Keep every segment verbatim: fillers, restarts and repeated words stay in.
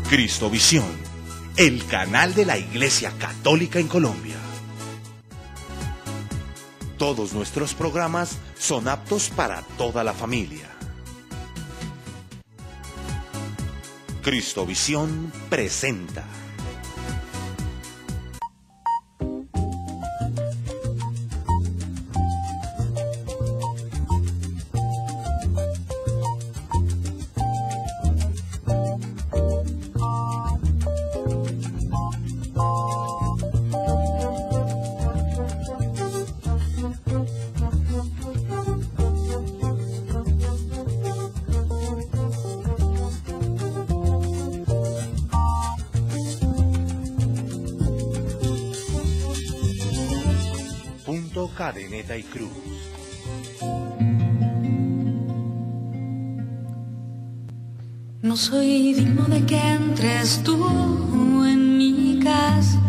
Cristovisión, el canal de la Iglesia Católica en Colombia. Todos nuestros programas son aptos para toda la familia. Cristovisión presenta. Cadeneta y Cruz. No soy digno de que entres tú en mi casa.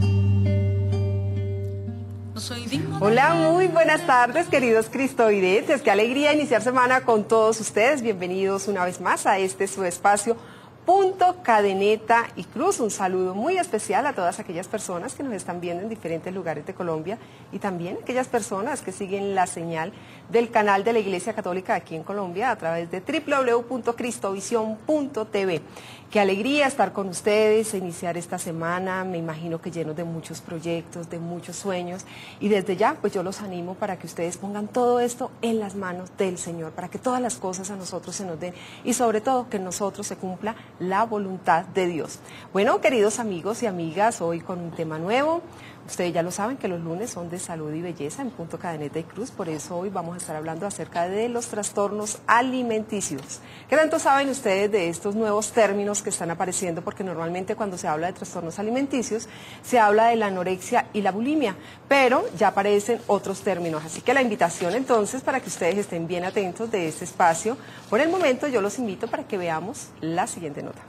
No soy digno de... Hola, muy buenas tardes, queridos cristovidentes. Qué alegría iniciar semana con todos ustedes. Bienvenidos una vez más a este su espacio Punto Cadeneta y Cruz. Un saludo muy especial a todas aquellas personas que nos están viendo en diferentes lugares de Colombia y también aquellas personas que siguen la señal del canal de la Iglesia Católica aquí en Colombia a través de w w w punto cristovisión punto t v. Qué alegría estar con ustedes, iniciar esta semana, me imagino que llenos de muchos proyectos, de muchos sueños, y desde ya pues yo los animo para que ustedes pongan todo esto en las manos del Señor, para que todas las cosas a nosotros se nos den y sobre todo que en nosotros se cumpla la voluntad de Dios. Bueno, queridos amigos y amigas, hoy con un tema nuevo. Ustedes ya lo saben que los lunes son de salud y belleza en Punto Cadeneta y Cruz, por eso hoy vamos a estar hablando acerca de los trastornos alimenticios. ¿Qué tanto saben ustedes de estos nuevos términos que están apareciendo? Porque normalmente cuando se habla de trastornos alimenticios se habla de la anorexia y la bulimia, pero ya aparecen otros términos, así que la invitación entonces para que ustedes estén bien atentos de este espacio. Por el momento yo los invito para que veamos la siguiente nota.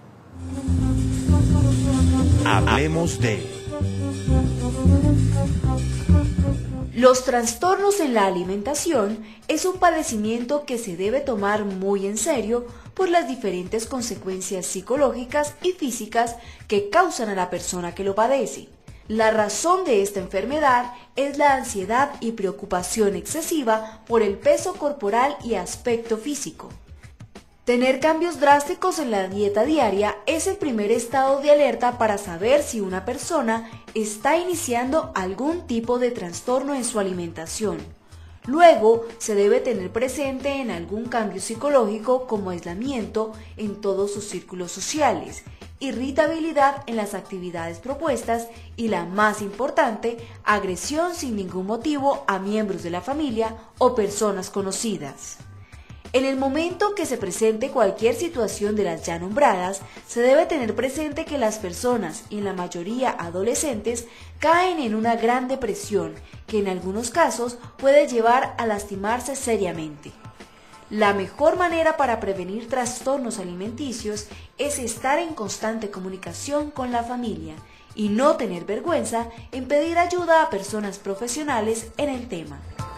Hablemos de... Los trastornos en la alimentación es un padecimiento que se debe tomar muy en serio por las diferentes consecuencias psicológicas y físicas que causan a la persona que lo padece. La razón de esta enfermedad es la ansiedad y preocupación excesiva por el peso corporal y aspecto físico. Tener cambios drásticos en la dieta diaria es el primer estado de alerta para saber si una persona está iniciando algún tipo de trastorno en su alimentación. Luego, se debe tener presente en algún cambio psicológico como aislamiento en todos sus círculos sociales, irritabilidad en las actividades propuestas y, la más importante, agresión sin ningún motivo a miembros de la familia o personas conocidas. En el momento que se presente cualquier situación de las ya nombradas, se debe tener presente que las personas, y en la mayoría adolescentes, caen en una gran depresión, que en algunos casos puede llevar a lastimarse seriamente. La mejor manera para prevenir trastornos alimenticios es estar en constante comunicación con la familia y no tener vergüenza en pedir ayuda a personas profesionales en el tema.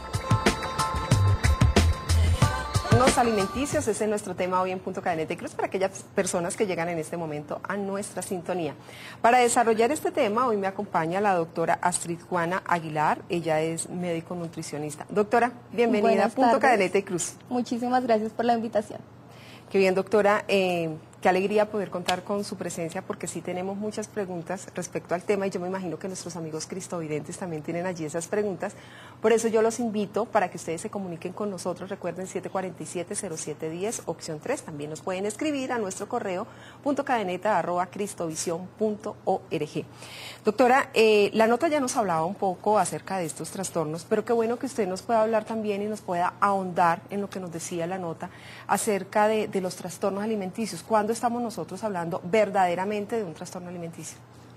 Los alimenticios, ese es nuestro tema hoy en Punto Cadeneta y Cruz para aquellas personas que llegan en este momento a nuestra sintonía. Para desarrollar este tema, hoy me acompaña la doctora Astrid Juana Aguilar, ella es médico nutricionista. Doctora, bienvenida Buenas a Punto tardes. Cadeneta y Cruz. Muchísimas gracias por la invitación. Qué bien, doctora. Eh, qué alegría poder contar con su presencia porque sí tenemos muchas preguntas respecto al tema y yo me imagino que nuestros amigos cristovidentes también tienen allí esas preguntas. Por eso yo los invito para que ustedes se comuniquen con nosotros. Recuerden siete cuatro siete, cero siete uno cero, opción tres. También nos pueden escribir a nuestro correo punto cadeneta arroba cristovisión punto org. Doctora, eh, la nota ya nos hablaba un poco acerca de estos trastornos, pero qué bueno que usted nos pueda hablar también y nos pueda ahondar en lo que nos decía la nota acerca de, de los trastornos alimenticios. ¿Cuándo estamos nosotros hablando verdaderamente de un trastorno alimenticio?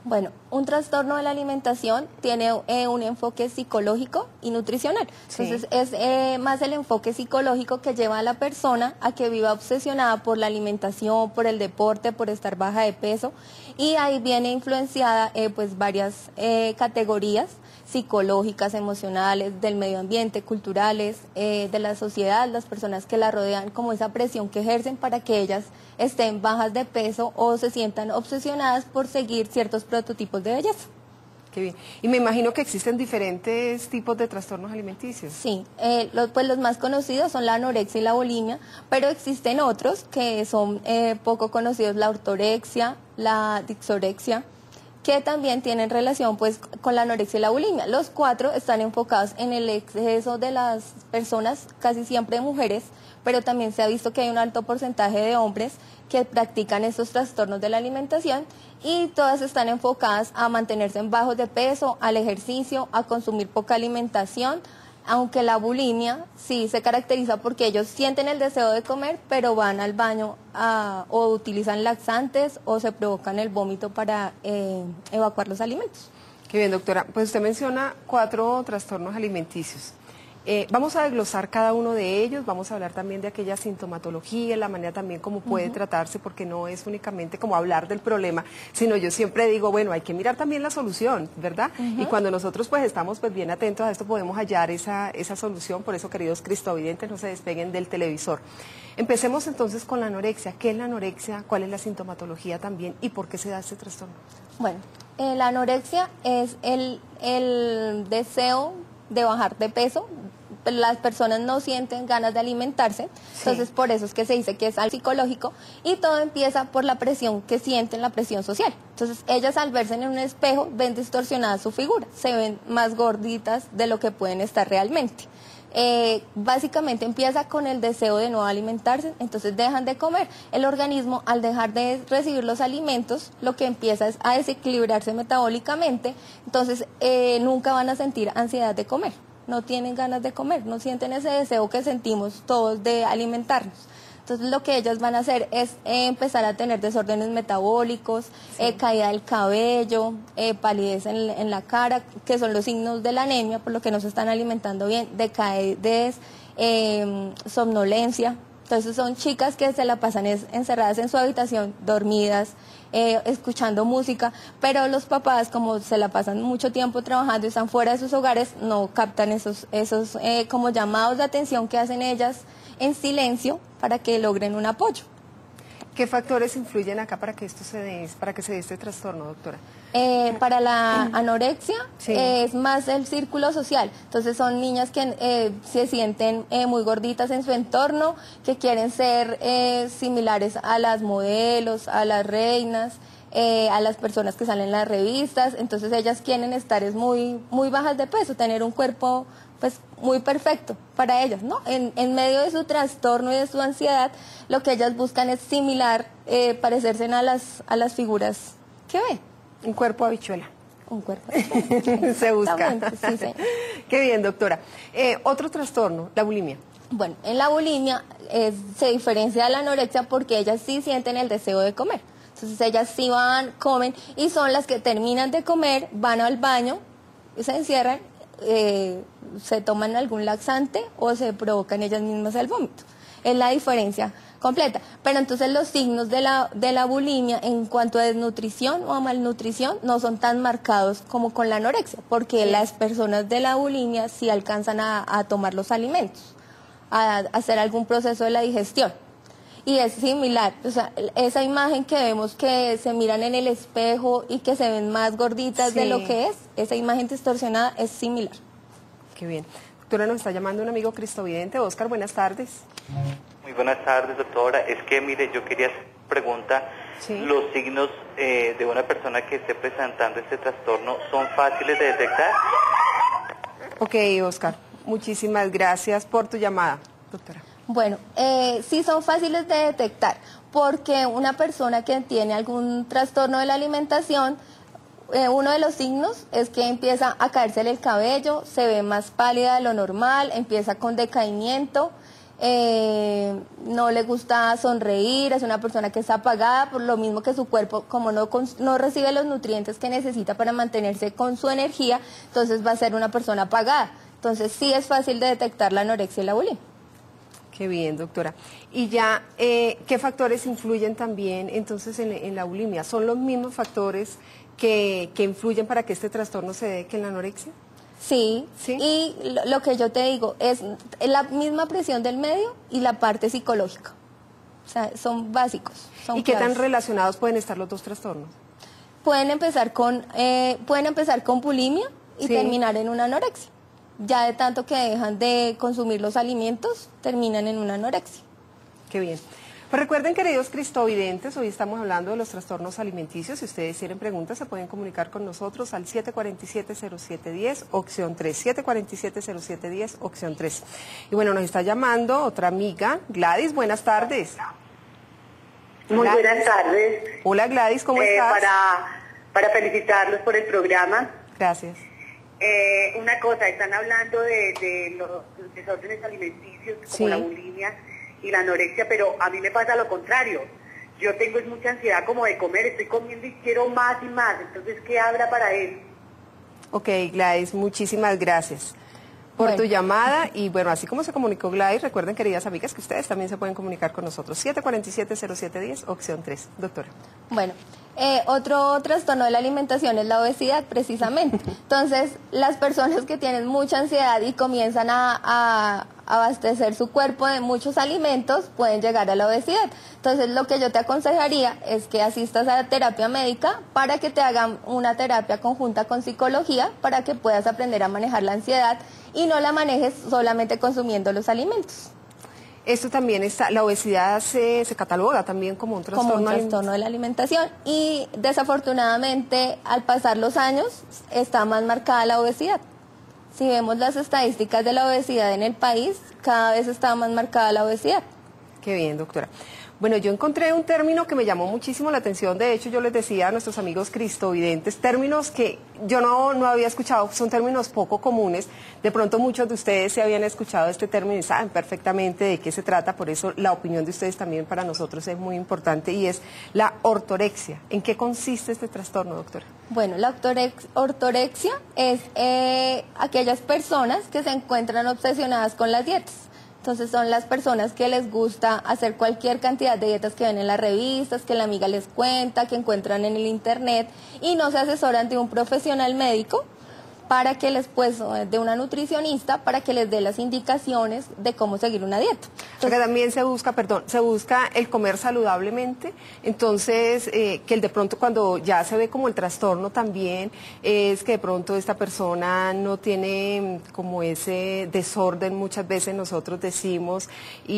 Bueno, un trastorno de la alimentación tiene eh, un enfoque psicológico y nutricional. Sí. Entonces es eh, más el enfoque psicológico que lleva a la persona a que viva obsesionada por la alimentación, por el deporte, por estar baja de peso, y ahí viene influenciada eh, pues varias eh, categorías psicológicas, emocionales, del medio ambiente, culturales, eh, de la sociedad, las personas que la rodean, como esa presión que ejercen para que ellas estén bajas de peso o se sientan obsesionadas por seguir ciertos prototipos de belleza. Qué bien. Y me imagino que existen diferentes tipos de trastornos alimenticios. Sí, eh, los, pues los más conocidos son la anorexia y la bulimia, pero existen otros que son eh, poco conocidos, la ortorexia, la dixorexia, que también tienen relación pues con la anorexia y la bulimia. Los cuatro están enfocados en el exceso de las personas, casi siempre mujeres, pero también se ha visto que hay un alto porcentaje de hombres que practican estos trastornos de la alimentación, y todas están enfocadas a mantenerse en bajos de peso, al ejercicio, a consumir poca alimentación, aunque la bulimia sí se caracteriza porque ellos sienten el deseo de comer, pero van al baño a, o utilizan laxantes o se provocan el vómito para eh, evacuar los alimentos. Qué bien, doctora. Pues usted menciona cuatro trastornos alimenticios. Eh, vamos a desglosar cada uno de ellos, vamos a hablar también de aquella sintomatología, la manera también como puede uh-huh. tratarse, porque no es únicamente como hablar del problema, sino yo siempre digo, bueno, hay que mirar también la solución, ¿verdad? Uh-huh. Y cuando nosotros pues estamos pues bien atentos a esto, podemos hallar esa, esa solución. Por eso, queridos cristovidentes, no se despeguen del televisor. Empecemos entonces con la anorexia. ¿Qué es la anorexia? ¿Cuál es la sintomatología también? ¿Y por qué se da este trastorno? Bueno, eh, la anorexia es el, el deseo de bajar de peso. Las personas no sienten ganas de alimentarse, sí. Entonces por eso es que se dice que es algo psicológico, y todo empieza por la presión que sienten, la presión social. Entonces ellas, al verse en un espejo, ven distorsionada su figura, se ven más gorditas de lo que pueden estar realmente. Eh, básicamente empieza con el deseo de no alimentarse, entonces dejan de comer. El organismo, al dejar de recibir los alimentos, lo que empieza es a desequilibrarse metabólicamente, entonces eh, nunca van a sentir ansiedad de comer. No tienen ganas de comer, no sienten ese deseo que sentimos todos de alimentarnos. Entonces lo que ellas van a hacer es eh, empezar a tener desórdenes metabólicos, sí. eh, caída del cabello, eh, palidez en, en la cara, que son los signos de la anemia, por lo que no se están alimentando bien, decaidez, eh, somnolencia. Entonces son chicas que se la pasan es, encerradas en su habitación, dormidas, eh, escuchando música, pero los papás, como se la pasan mucho tiempo trabajando y están fuera de sus hogares, no captan esos, esos eh, como llamados de atención que hacen ellas en silencio para que logren un apoyo. ¿Qué factores influyen acá para que esto se dé, para que se dé este trastorno, doctora? Eh, para la anorexia sí. eh, es más el círculo social. Entonces son niñas que eh, se sienten eh, muy gorditas en su entorno, que quieren ser eh, similares a las modelos, a las reinas, eh, a las personas que salen en las revistas. Entonces ellas quieren estar es muy, muy bajas de peso, tener un cuerpo pues muy perfecto para ellas, ¿no? En, en medio de su trastorno y de su ansiedad, lo que ellas buscan es similar, eh, parecerse a las, a las figuras que ven. Un cuerpo habichuela. Un cuerpo. Se busca. Sí, sí. Qué bien, doctora. Eh, otro trastorno, la bulimia. Bueno, en la bulimia eh, se diferencia de la anorexia porque ellas sí sienten el deseo de comer. Entonces ellas sí van, comen, y son las que terminan de comer, van al baño, se encierran, eh, se toman algún laxante o se provocan ellas mismas el vómito. Es la diferencia completa. Pero entonces los signos de la, de la bulimia en cuanto a desnutrición o a malnutrición no son tan marcados como con la anorexia, porque sí. Las personas de la bulimia sí alcanzan a, a tomar los alimentos, a, a hacer algún proceso de la digestión. Y es similar, o sea, esa imagen que vemos que se miran en el espejo y que se ven más gorditas sí. de lo que es, esa imagen distorsionada es similar. Qué bien. Doctora, nos está llamando un amigo cristovidente. Oscar, buenas tardes. Muy buenas tardes, doctora. Es que, mire, yo quería hacer una pregunta. Sí. ¿Los signos eh, de una persona que esté presentando este trastorno son fáciles de detectar? Ok, Oscar. Muchísimas gracias por tu llamada, doctora. Bueno, eh, sí son fáciles de detectar, porque una persona que tiene algún trastorno de la alimentación, eh, uno de los signos es que empieza a caérsele el cabello, se ve más pálida de lo normal, empieza con decaimiento, eh, no le gusta sonreír, es una persona que está apagada, por lo mismo que su cuerpo, como no, no recibe los nutrientes que necesita para mantenerse con su energía, entonces va a ser una persona apagada. Entonces sí es fácil de detectar la anorexia y la bulimia. Qué bien, doctora. Y ya, eh, ¿qué factores influyen también entonces en, en la bulimia? ¿Son los mismos factores que, que influyen para que este trastorno se dé que en la anorexia? Sí, ¿Sí? y lo, lo que yo te digo es la misma presión del medio y la parte psicológica. O sea, son básicos. Son ¿Y qué claves. tan relacionados pueden estar los dos trastornos? Pueden empezar con, eh, pueden empezar con bulimia y Sí. terminar en una anorexia. Ya de tanto que dejan de consumir los alimentos, terminan en una anorexia. Qué bien. Pues recuerden, queridos cristovidentes, hoy estamos hablando de los trastornos alimenticios. Si ustedes tienen preguntas, se pueden comunicar con nosotros al siete cuatro siete, cero siete uno cero, opción tres. siete cuatro siete, cero siete uno cero, opción tres. Y bueno, nos está llamando otra amiga, Gladys. Buenas tardes. Muy Gladys. buenas tardes. Hola, Gladys, ¿cómo Eh, estás? Para, para felicitarlos por el programa. Gracias. Eh, una cosa, están hablando de, de los desórdenes alimenticios como Sí. la bulimia y la anorexia, pero a mí me pasa lo contrario. Yo tengo es mucha ansiedad como de comer, estoy comiendo y quiero más y más. Entonces, ¿qué habrá para eso? Ok, Gladys, muchísimas gracias por Bueno. tu llamada. Y bueno, así como se comunicó Gladys, recuerden, queridas amigas, que ustedes también se pueden comunicar con nosotros. siete cuatro siete, cero siete uno cero, opción tres. Doctora. Bueno, eh, otro trastorno de la alimentación es la obesidad, precisamente. Entonces, las personas que tienen mucha ansiedad y comienzan a, a abastecer su cuerpo de muchos alimentos, pueden llegar a la obesidad. Entonces, lo que yo te aconsejaría es que asistas a la terapia médica para que te hagan una terapia conjunta con psicología, para que puedas aprender a manejar la ansiedad y no la manejes solamente consumiendo los alimentos. Esto también está, la obesidad se, se cataloga también como un trastorno. Como un alim- trastorno de la alimentación y desafortunadamente al pasar los años está más marcada la obesidad. Si vemos las estadísticas de la obesidad en el país, cada vez está más marcada la obesidad. Qué bien, doctora. Bueno, yo encontré un término que me llamó muchísimo la atención. De hecho, yo les decía a nuestros amigos cristovidentes, términos que yo no, no había escuchado, son términos poco comunes. De pronto muchos de ustedes se habían escuchado este término y saben perfectamente de qué se trata. Por eso la opinión de ustedes también para nosotros es muy importante y es la ortorexia. ¿En qué consiste este trastorno, doctora? Bueno, la ortorex- ortorexia es eh, aquellas personas que se encuentran obsesionadas con las dietas. Entonces son las personas que les gusta hacer cualquier cantidad de dietas que ven en las revistas, que la amiga les cuenta, que encuentran en el internet y no se asesoran de un profesional médico para que les, pues, de una nutricionista, para que les dé las indicaciones de cómo seguir una dieta. Porque también se busca, perdón, se busca el comer saludablemente, entonces eh, que el de pronto cuando ya se ve como el trastorno también es que de pronto esta persona no tiene como ese desorden, muchas veces nosotros decimos,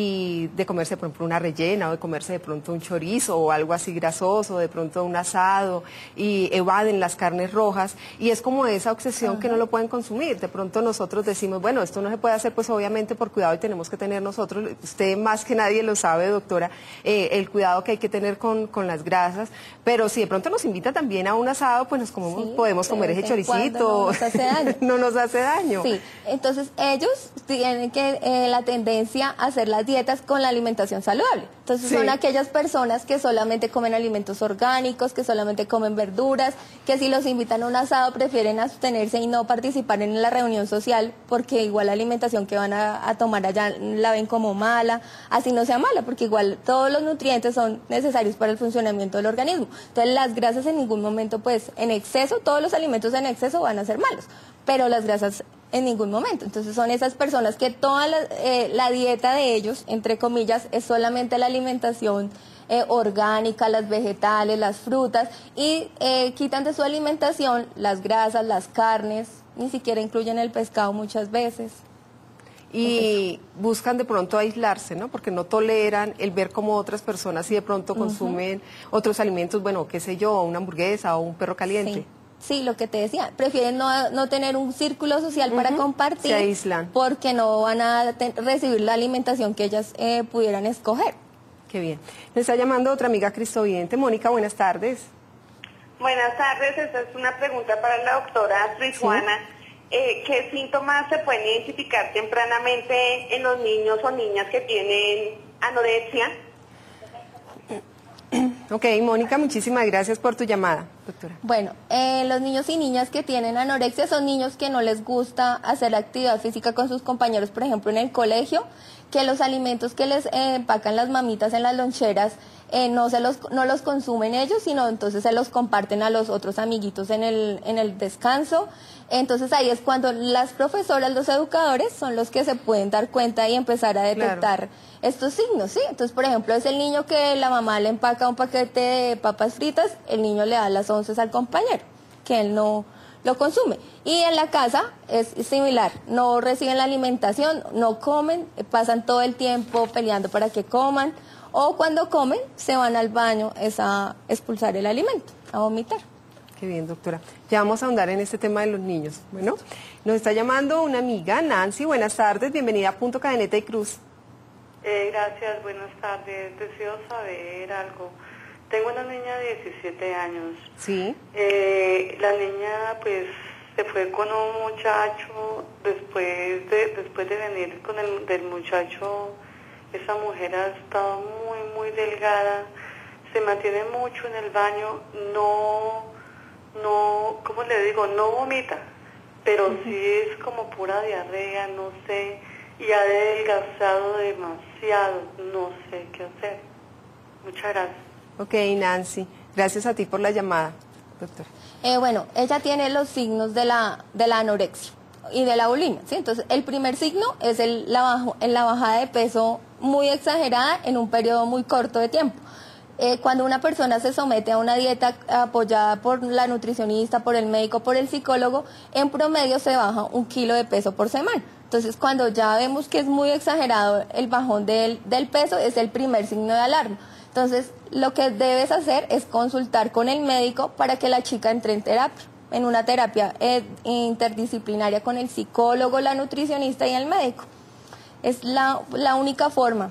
y de comerse por ejemplo una rellena o de comerse de pronto un chorizo o algo así grasoso, de pronto un asado y evaden las carnes rojas y es como esa obsesión que no lo pueden consumir. De pronto nosotros decimos, bueno, esto no se puede hacer pues obviamente por cuidado y tenemos que tener nosotros, usted más que nadie lo sabe, doctora, eh, el cuidado que hay que tener con, con las grasas, pero si de pronto nos invita también a un asado, pues nos comemos, Sí, podemos de comer vez ese en cuando choricito, no nos hace daño. no nos hace daño. Sí, entonces ellos tienen que eh, la tendencia a hacer las dietas con la alimentación saludable. Entonces Sí. son aquellas personas que solamente comen alimentos orgánicos, que solamente comen verduras, que si los invitan a un asado prefieren abstenerse y no participar en la reunión social porque igual la alimentación que van a, a tomar allá la ven como mala, así no sea mala, porque igual todos los nutrientes son necesarios para el funcionamiento del organismo. Entonces las grasas en ningún momento, pues en exceso, todos los alimentos en exceso van a ser malos, pero las grasas en ningún momento. Entonces son esas personas que toda la, eh, la dieta de ellos, entre comillas, es solamente la alimentación eh, orgánica, las vegetales, las frutas, y eh, quitan de su alimentación las grasas, las carnes, ni siquiera incluyen el pescado muchas veces. Y buscan de pronto aislarse, ¿no? Porque no toleran el ver cómo otras personas sí de pronto consumen otros alimentos, bueno, qué sé yo, una hamburguesa o un perro caliente. Sí. Sí, lo que te decía, prefieren no, no tener un círculo social para compartir, se aíslan. porque no van a te- recibir la alimentación que ellas eh, pudieran escoger. Qué bien. Me está llamando otra amiga cristovidente. Mónica, buenas tardes. Buenas tardes, esta es una pregunta para la doctora Luis Sí. Juana. eh, ¿qué síntomas se pueden identificar tempranamente en los niños o niñas que tienen anorexia? Ok, Mónica, muchísimas gracias por tu llamada, doctora. Bueno, eh, los niños y niñas que tienen anorexia son niños que no les gusta hacer actividad física con sus compañeros, por ejemplo, en el colegio, que los alimentos que les eh, empacan las mamitas en las loncheras eh, no, se los, no los consumen ellos, sino entonces se los comparten a los otros amiguitos en el, en el descanso. Entonces ahí es cuando las profesoras, los educadores, son los que se pueden dar cuenta y empezar a detectar claro. estos signos, ¿sí? Entonces, por ejemplo, es el niño que la mamá le empaca un paquete de papas fritas, el niño le da las once al compañero, que él no lo consume. Y en la casa es similar, no reciben la alimentación, no comen, pasan todo el tiempo peleando para que coman, o cuando comen se van al baño es a expulsar el alimento, a vomitar. Qué bien, doctora. Ya vamos a ahondar en este tema de los niños. Bueno, nos está llamando una amiga, Nancy. Buenas tardes, bienvenida a Punto Cadeneta y Cruz. Eh, gracias, buenas tardes. Deseo saber algo. Tengo una niña de diecisiete años. Sí. Eh, la niña, pues, se fue con un muchacho. Después de después de venir con el del muchacho, esa mujer ha estado muy, muy delgada. Se mantiene mucho en el baño. No... no, ¿cómo le digo? No vomita, pero uh-huh. sí es como pura diarrea, no sé, y ha adelgazado demasiado, no sé qué hacer. Muchas gracias. Ok, Nancy, gracias a ti por la llamada, doctora. Eh, bueno, ella tiene los signos de la, de la anorexia y de la bulimia, ¿sí? Entonces, el primer signo es el, la, bajo, la bajada de peso muy exagerada en un periodo muy corto de tiempo. Eh, cuando una persona se somete a una dieta apoyada por la nutricionista, por el médico, por el psicólogo, en promedio se baja un kilo de peso por semana. Entonces, cuando ya vemos que es muy exagerado el bajón del, del peso, es el primer signo de alarma. Entonces, lo que debes hacer es consultar con el médico para que la chica entre en terapia, en una terapia eh, interdisciplinaria con el psicólogo, la nutricionista y el médico. Es la, la única forma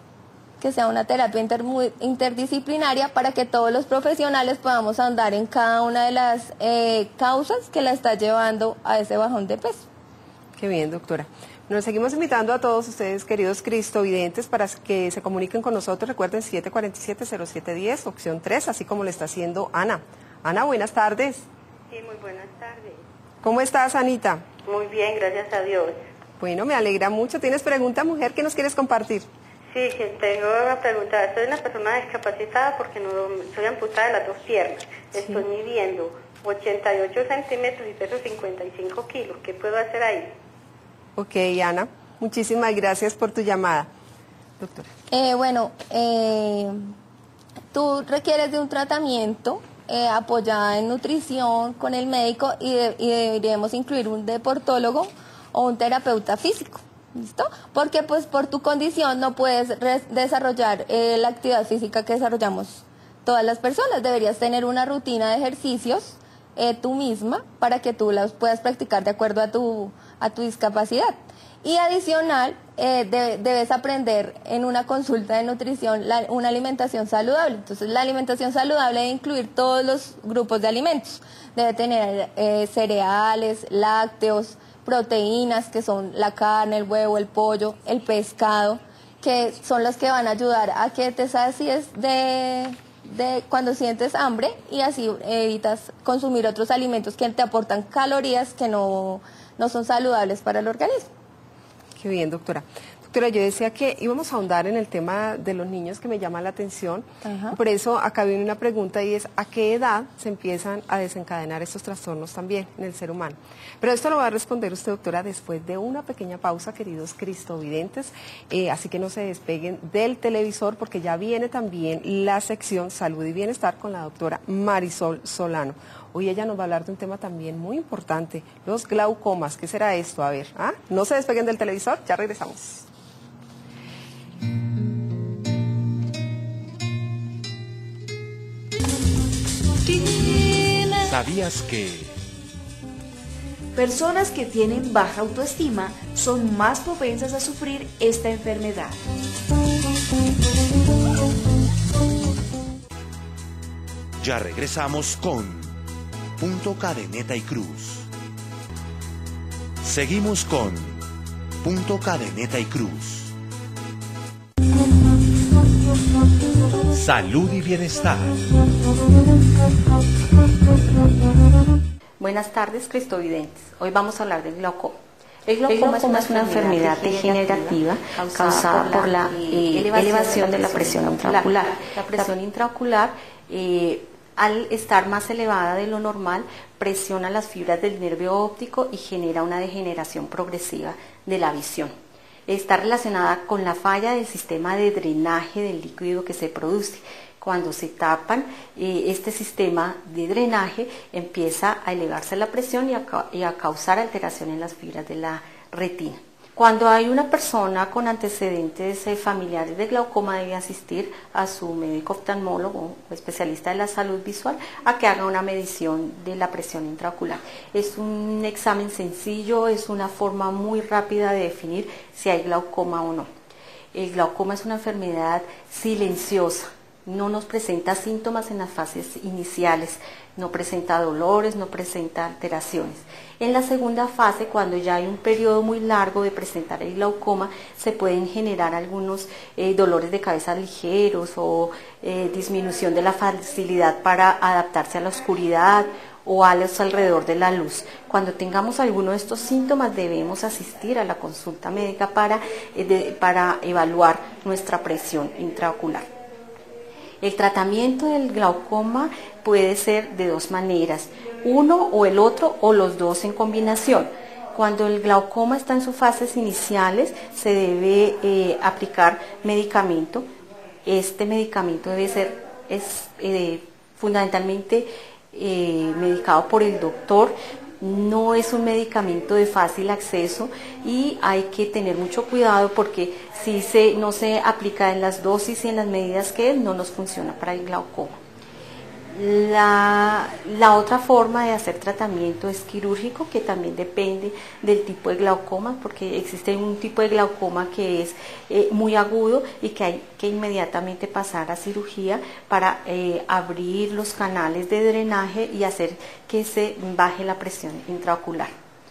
que sea una terapia inter, muy, interdisciplinaria para que todos los profesionales podamos andar en cada una de las eh, causas que la está llevando a ese bajón de peso. Qué bien, doctora. Nos seguimos invitando a todos ustedes, queridos cristovidentes, para que se comuniquen con nosotros. Recuerden siete cuatro siete, cero siete uno cero, opción tres, así como le está haciendo Ana. Ana, buenas tardes. Sí, muy buenas tardes. ¿Cómo estás, Anita? Muy bien, gracias a Dios. Bueno, me alegra mucho. ¿Tienes pregunta, mujer, que nos quieres compartir? Sí, que tengo una pregunta. Soy una persona discapacitada porque no soy amputada de las dos piernas. Sí. Estoy midiendo ochenta y ocho centímetros y peso cincuenta y cinco kilos. ¿Qué puedo hacer ahí? Ok, Ana, muchísimas gracias por tu llamada. Doctora. Eh, bueno, eh, tú requieres de un tratamiento eh, apoyado en nutrición con el médico y, de, y deberíamos incluir un deportólogo o un terapeuta físico. ¿Listo? Porque pues por tu condición no puedes desarrollar eh, la actividad física que desarrollamos todas las personas. Deberías tener una rutina de ejercicios eh, tú misma para que tú las puedas practicar de acuerdo a tu, a tu discapacidad. Y adicional, eh, de, debes aprender en una consulta de nutrición la, una alimentación saludable. Entonces la alimentación saludable debe incluir todos los grupos de alimentos. Debe tener eh, cereales, lácteos, proteínas, que son la carne, el huevo, el pollo, el pescado, que son los que van a ayudar a que te sacies de, de cuando sientes hambre y así evitas consumir otros alimentos que te aportan calorías que no, no son saludables para el organismo. Qué bien, doctora. Doctora, yo decía que íbamos a ahondar en el tema de los niños, que me llama la atención. Ajá. Por eso acá viene una pregunta y es, ¿a qué edad se empiezan a desencadenar estos trastornos también en el ser humano? Pero esto lo va a responder usted, doctora, después de una pequeña pausa, queridos cristovidentes. Eh, así que no se despeguen del televisor porque ya viene también la sección Salud y Bienestar con la doctora Marisol Solano. Hoy ella nos va a hablar de un tema también muy importante, los glaucomas. ¿Qué será esto? A ver, ¿ah? No se despeguen del televisor, ya regresamos. ¿Sabías que? Personas que tienen baja autoestima son más propensas a sufrir esta enfermedad. Ya regresamos con Punto Cadeneta y Cruz. Seguimos con Punto Cadeneta y Cruz. Salud y bienestar. Buenas tardes, cristovidentes. Hoy vamos a hablar del glaucoma. El glaucoma, el glaucoma es una enfermedad degenerativa causada por la eh, elevación de la presión intraocular. La presión intraocular, eh, al estar más elevada de lo normal, presiona las fibras del nervio óptico y genera una degeneración progresiva de la visión. Está relacionada con la falla del sistema de drenaje del líquido que se produce. Cuando se tapan, eh, este sistema de drenaje empieza a elevarse la presión y a, y a causar alteración en las fibras de la retina. Cuando hay una persona con antecedentes eh, familiares de glaucoma, debe asistir a su médico oftalmólogo o especialista de la salud visual a que haga una medición de la presión intraocular. Es un examen sencillo, es una forma muy rápida de definir si hay glaucoma o no. El glaucoma es una enfermedad silenciosa. No nos presenta síntomas en las fases iniciales, no presenta dolores, no presenta alteraciones. En la segunda fase, cuando ya hay un periodo muy largo de presentar el glaucoma, se pueden generar algunos eh, dolores de cabeza ligeros o eh, disminución de la facilidad para adaptarse a la oscuridad o a los alrededor de la luz. Cuando tengamos alguno de estos síntomas, debemos asistir a la consulta médica para, eh, de, para evaluar nuestra presión intraocular. El tratamiento del glaucoma puede ser de dos maneras, uno o el otro o los dos en combinación. Cuando el glaucoma está en sus fases iniciales, se debe eh, aplicar medicamento. Este medicamento debe ser es, eh, fundamentalmente eh, medicado por el doctor. No es un medicamento de fácil acceso y hay que tener mucho cuidado porque si se, no se aplica en las dosis y en las medidas que es, no nos funciona para el glaucoma. La, la otra forma de hacer tratamiento es quirúrgico, que también depende del tipo de glaucoma, porque existe un tipo de glaucoma que es eh, muy agudo y que hay que inmediatamente pasar a cirugía para eh, abrir los canales de drenaje y hacer que se baje la presión intraocular.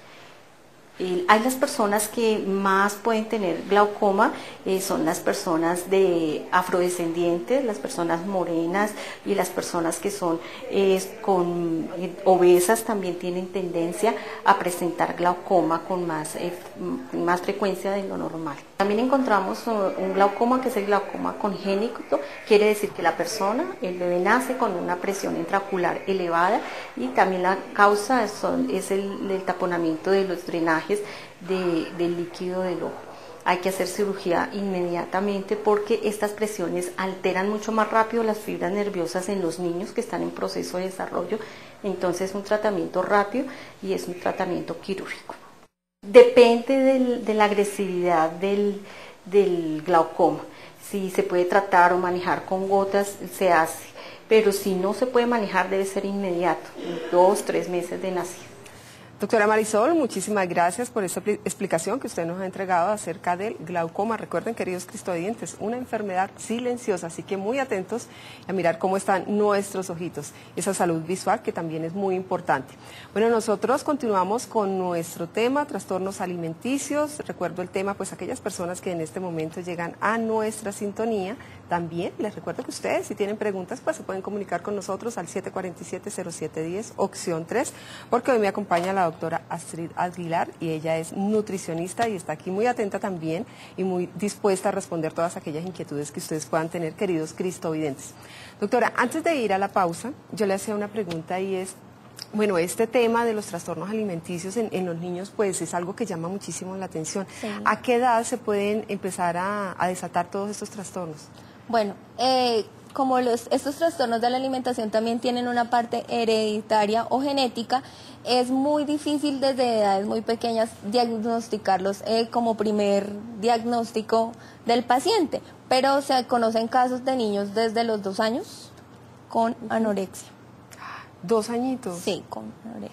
Eh, hay las personas que más pueden tener glaucoma, eh, son las personas de afrodescendientes, las personas morenas y las personas que son eh, con, eh, obesas también tienen tendencia a presentar glaucoma con más, eh, más frecuencia de lo normal. También encontramos un glaucoma que es el glaucoma congénito, quiere decir que la persona, el bebé nace con una presión intraocular elevada y también la causa son, es el, el taponamiento de los drenajes de, del líquido del ojo. Hay que hacer cirugía inmediatamente porque estas presiones alteran mucho más rápido las fibras nerviosas en los niños que están en proceso de desarrollo, entonces es un tratamiento rápido y es un tratamiento quirúrgico. Depende del, de la agresividad del, del glaucoma. Si se puede tratar o manejar con gotas, se hace, pero si no se puede manejar debe ser inmediato, dos, tres meses de nacido. Doctora Marisol, muchísimas gracias por esta explicación que usted nos ha entregado acerca del glaucoma. Recuerden, queridos cristovidentes, una enfermedad silenciosa, así que muy atentos a mirar cómo están nuestros ojitos, esa salud visual que también es muy importante. Bueno, nosotros continuamos con nuestro tema, trastornos alimenticios. Recuerdo el tema, pues aquellas personas que en este momento llegan a nuestra sintonía. También les recuerdo que ustedes, si tienen preguntas, pues se pueden comunicar con nosotros al siete cuatro siete, cero siete uno cero, opción tres, porque hoy me acompaña la doctora Astrid Aguilar y ella es nutricionista y está aquí muy atenta también y muy dispuesta a responder todas aquellas inquietudes que ustedes puedan tener, queridos cristovidentes. Doctora, antes de ir a la pausa, yo le hacía una pregunta y es, bueno, este tema de los trastornos alimenticios en, en los niños pues es algo que llama muchísimo la atención. Sí. ¿A qué edad se pueden empezar a, a desatar todos estos trastornos? Bueno, eh, como los, estos trastornos de la alimentación también tienen una parte hereditaria o genética, es muy difícil desde edades muy pequeñas diagnosticarlos eh, como primer diagnóstico del paciente, pero se conocen casos de niños desde los dos años con anorexia. ¿Dos añitos? Sí, con anorexia.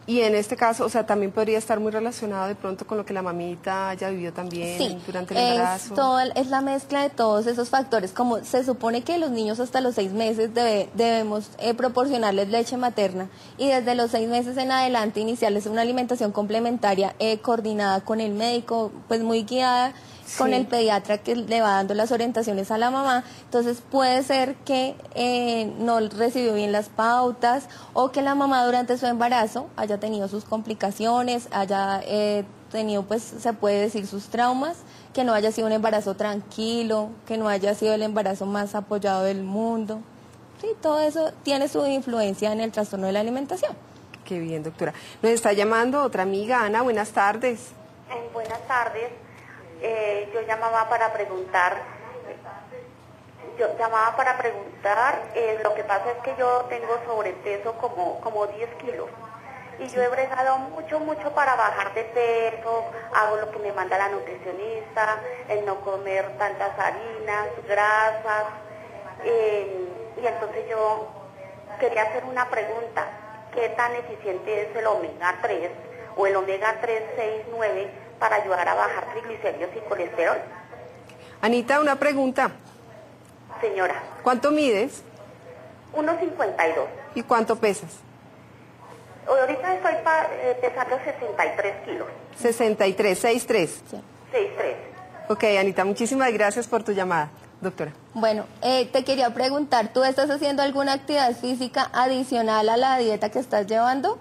Y en este caso, o sea, también podría estar muy relacionado de pronto con lo que la mamita haya vivido también sí, durante el embarazo. Es, todo, es la mezcla de todos esos factores. Como se supone que los niños hasta los seis meses debe, debemos eh, proporcionarles leche materna y desde los seis meses en adelante iniciarles una alimentación complementaria eh, coordinada con el médico, pues muy guiada, sí, con el pediatra que le va dando las orientaciones a la mamá. Entonces puede ser que eh, no recibió bien las pautas o que la mamá durante su embarazo haya tenido sus complicaciones, haya eh, tenido, pues se puede decir, sus traumas, que no haya sido un embarazo tranquilo, que no haya sido el embarazo más apoyado del mundo. Sí, todo eso tiene su influencia en el trastorno de la alimentación. Qué bien, doctora. Nos está llamando otra amiga, Ana, buenas tardes. Eh, buenas tardes. Eh, yo llamaba para preguntar, yo llamaba para preguntar, eh, lo que pasa es que yo tengo sobrepeso como, como diez kilos y yo he bregado mucho, mucho para bajar de peso, hago lo que me manda la nutricionista, el no comer tantas harinas, grasas, eh, y entonces yo quería hacer una pregunta, ¿qué tan eficiente es el omega tres o el omega tres, seis, nueve para ayudar a bajar triglicéridos y colesterol? Anita, una pregunta. Señora. ¿Cuánto mides? uno cincuenta y dos. ¿Y cuánto pesas? Ahorita estoy pa, eh, pesando sesenta y tres kilos. sesenta y tres, sesenta y tres. Sí. sesenta y tres. Ok, Anita, muchísimas gracias por tu llamada. Doctora. Bueno, eh, te quería preguntar, ¿tú estás haciendo alguna actividad física adicional a la dieta que estás llevando?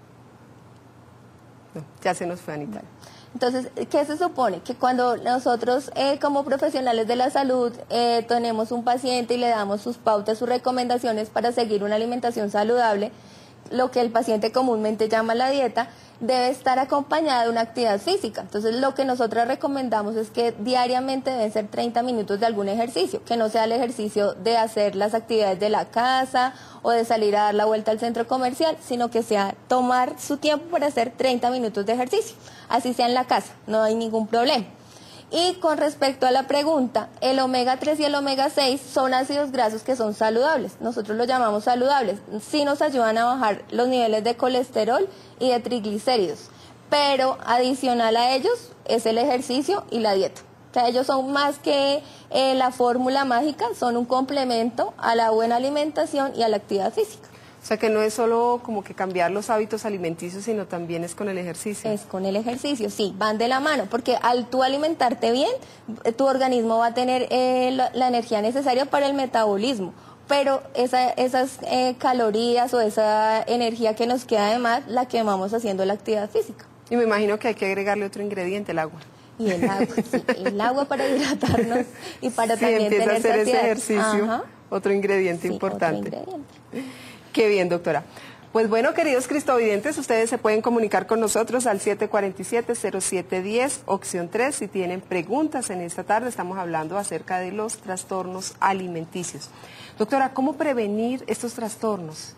No, ya se nos fue, Anita. Bueno. Entonces, ¿qué se supone? Que cuando nosotros eh, como profesionales de la salud eh, tenemos un paciente y le damos sus pautas, sus recomendaciones para seguir una alimentación saludable, lo que el paciente comúnmente llama la dieta, debe estar acompañada de una actividad física. Entonces, lo que nosotros recomendamos es que diariamente deben ser treinta minutos de algún ejercicio, que no sea el ejercicio de hacer las actividades de la casa o de salir a dar la vuelta al centro comercial, sino que sea tomar su tiempo para hacer treinta minutos de ejercicio, así sea en la casa, no hay ningún problema. Y con respecto a la pregunta, el omega tres y el omega seis son ácidos grasos que son saludables, nosotros los llamamos saludables, sí nos ayudan a bajar los niveles de colesterol y de triglicéridos, pero adicional a ellos es el ejercicio y la dieta. O sea, ellos son más que eh, la fórmula mágica, son un complemento a la buena alimentación y a la actividad física. O sea que no es solo como que cambiar los hábitos alimenticios, sino también es con el ejercicio. Es con el ejercicio, sí, van de la mano, porque al tú alimentarte bien, tu organismo va a tener eh, la, la energía necesaria para el metabolismo, pero esa, esas eh, calorías o esa energía que nos queda de más, la quemamos haciendo la actividad física. Y me imagino que hay que agregarle otro ingrediente, el agua. Y el agua, sí, el agua para hidratarnos y para sí, también empieza tener a hacer saciedad. ese ejercicio, Ajá. otro ingrediente Sí, importante. otro ingrediente. Qué bien, doctora. Pues bueno, queridos cristovidentes, ustedes se pueden comunicar con nosotros al siete cuatro siete, cero siete uno cero, opción tres, si tienen preguntas en esta tarde. Estamos hablando acerca de los trastornos alimenticios. Doctora, ¿cómo prevenir estos trastornos?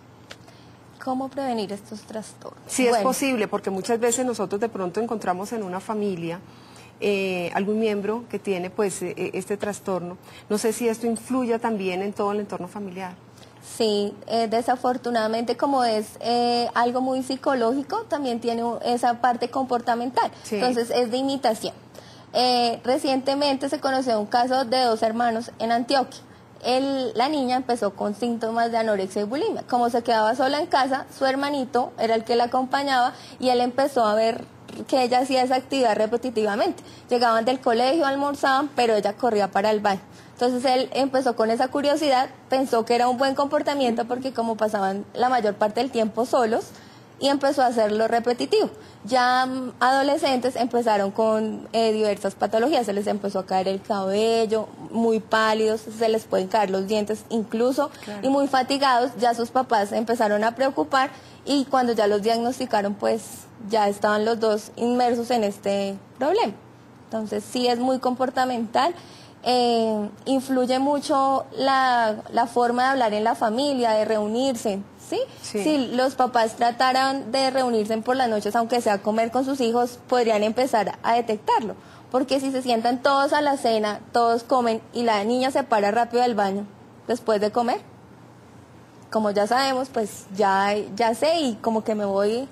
¿Cómo prevenir estos trastornos? Sí, bueno. Es posible, porque muchas veces nosotros de pronto encontramos en una familia eh, algún miembro que tiene pues eh, este trastorno. No sé si esto influye también en todo el entorno familiar. Sí, eh, desafortunadamente como es eh, algo muy psicológico, también tiene esa parte comportamental, sí. Entonces es de imitación. Eh, recientemente se conoció un caso de dos hermanos en Antioquia. El, la niña empezó con síntomas de anorexia y bulimia. Como se quedaba sola en casa, su hermanito era el que la acompañaba y él empezó a ver que ella hacía esa actividad repetitivamente. Llegaban del colegio, almorzaban, pero ella corría para el baño. Entonces él empezó con esa curiosidad, pensó que era un buen comportamiento porque como pasaban la mayor parte del tiempo solos, y empezó a hacerlo repetitivo. Ya um, adolescentes empezaron con eh, diversas patologías, se les empezó a caer el cabello, muy pálidos, se les pueden caer los dientes incluso, claro. Y muy fatigados, ya sus papás empezaron a preocupar y cuando ya los diagnosticaron, pues ya estaban los dos inmersos en este problema. Entonces sí es muy comportamental. Eh, influye mucho la, la forma de hablar en la familia, de reunirse, ¿sí? Sí. Si los papás trataran de reunirse por las noches, aunque sea a comer con sus hijos, podrían empezar a detectarlo, porque si se sientan todos a la cena, todos comen y la niña se para rápido del baño después de comer, como ya sabemos, pues ya, ya sé y como que me voy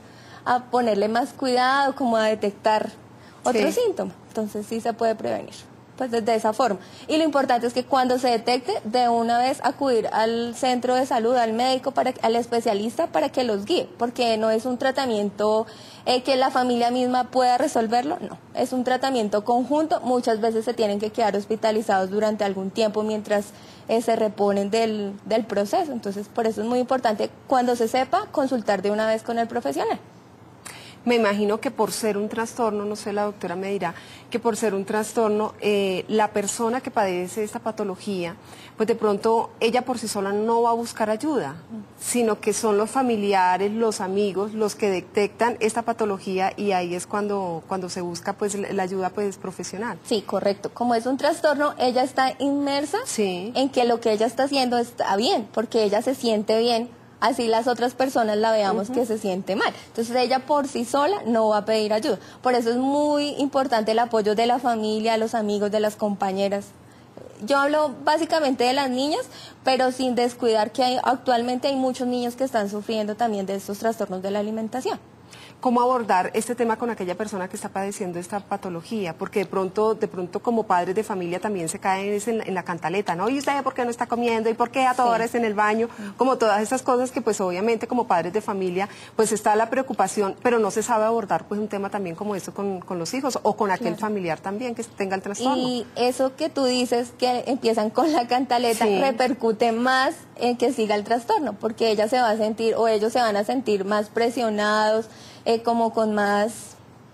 a ponerle más cuidado, como a detectar otros Sí. síntomas. Entonces sí se puede prevenir, pues desde esa forma. Y lo importante es que cuando se detecte, de una vez acudir al centro de salud, al médico, para, al especialista, para que los guíe, porque no es un tratamiento eh, que la familia misma pueda resolverlo, no, es un tratamiento conjunto. Muchas veces se tienen que quedar hospitalizados durante algún tiempo mientras eh, se reponen del, del proceso. Entonces, por eso es muy importante, cuando se sepa, consultar de una vez con el profesional. Me imagino que por ser un trastorno, no sé, la doctora me dirá, que por ser un trastorno, eh, la persona que padece esta patología, pues de pronto ella por sí sola no va a buscar ayuda, sino que son los familiares, los amigos, los que detectan esta patología, y ahí es cuando, cuando se busca pues la ayuda pues profesional. Sí, correcto. Como es un trastorno, ella está inmersa Sí. en que lo que ella está haciendo está bien, porque ella se siente bien, así las otras personas la veamos que se siente mal. Entonces ella por sí sola no va a pedir ayuda. Por eso es muy importante el apoyo de la familia, de los amigos, de las compañeras. Yo hablo básicamente de las niñas, pero sin descuidar que hay, actualmente hay muchos niños que están sufriendo también de estos trastornos de la alimentación. ¿Cómo abordar este tema con aquella persona que está padeciendo esta patología? Porque de pronto, de pronto como padres de familia también se caen en, en la cantaleta, ¿no? ¿Y usted por qué no está comiendo? ¿Y por qué a todas horas está en el baño? Como todas esas cosas que pues obviamente como padres de familia pues está la preocupación, pero no se sabe abordar pues un tema también como esto con, con los hijos o con aquel Claro. familiar también que tenga el trastorno. Y eso que tú dices, que empiezan con la cantaleta, Sí. repercute más en que siga el trastorno, porque ella se va a sentir, o ellos se van a sentir más presionados, eh, como con más,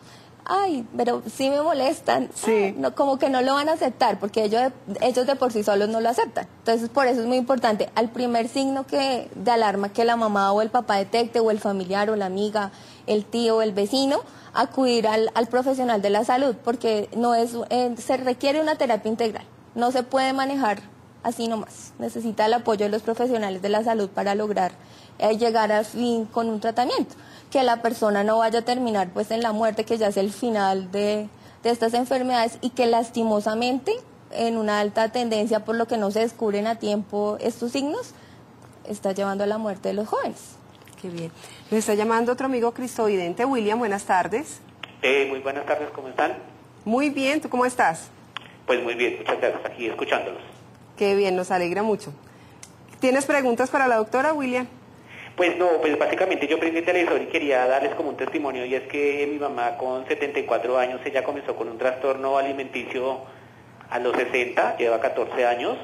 ay, pero sí me molestan, Sí. no, como que no lo van a aceptar, porque ellos, ellos de por sí solos no lo aceptan. Entonces, por eso es muy importante, al primer signo que de alarma que la mamá o el papá detecte, o el familiar o la amiga, el tío o el vecino, acudir al, al profesional de la salud, porque no es, eh, se requiere una terapia integral, no se puede manejar así nomás, necesita el apoyo de los profesionales de la salud para lograr eh, llegar al fin con un tratamiento, que la persona no vaya a terminar pues en la muerte, que ya es el final de, de estas enfermedades, y que lastimosamente en una alta tendencia, por lo que no se descubren a tiempo estos signos, está llevando a la muerte de los jóvenes. Qué bien. Nos está llamando otro amigo cristovidente. William, buenas tardes. Eh, muy buenas tardes, ¿cómo están? Muy bien, ¿tú cómo estás? Pues muy bien, muchas gracias, aquí escuchándolos. Qué bien, nos alegra mucho. ¿Tienes preguntas para la doctora, William? Pues no, pues básicamente yo prendí el televisor y quería darles como un testimonio, y es que mi mamá con setenta y cuatro años, ella comenzó con un trastorno alimenticio a los sesenta, lleva catorce años,